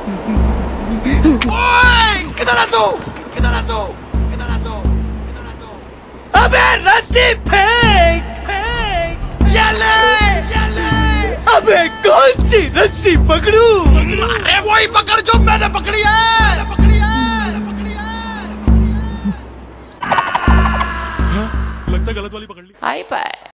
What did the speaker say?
किधर है तू? किधर है तू? किधर है तू? किधर है तू? अबे रस्सी फेंक फेंक। ये ले। अबे कौन सी रस्सी पकड़ूं? अरे वही पकड़ जो मैंने पकड़ी है। लगता गलत वाली पकड़ ली। आई पाए।